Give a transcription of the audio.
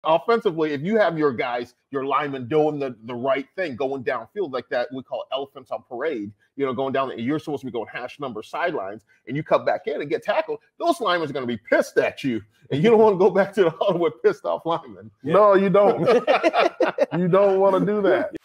Offensively, if you have your guys, your linemen doing the right thing, going downfield like that, we call elephants on parade, going down, and you're supposed to be going hash number sidelines, and you cut back in and get tackled, those linemen are going to be pissed at you, and you don't want to go back to the huddle with pissed off linemen. No, you don't. You don't want to do that.